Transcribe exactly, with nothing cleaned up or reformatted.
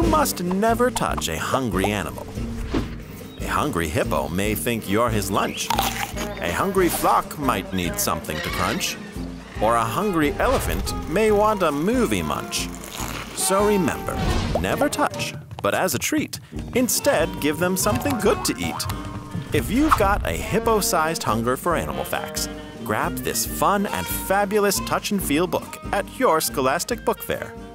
must never touch a hungry animal. A hungry hippo may think you're his lunch. A hungry flock might need something to crunch. Or a hungry elephant may want a movie munch. So remember, never touch, but as a treat, instead give them something good to eat. If you've got a hippo-sized hunger for animal facts, grab this fun and fabulous touch and feel book at your Scholastic Book Fair.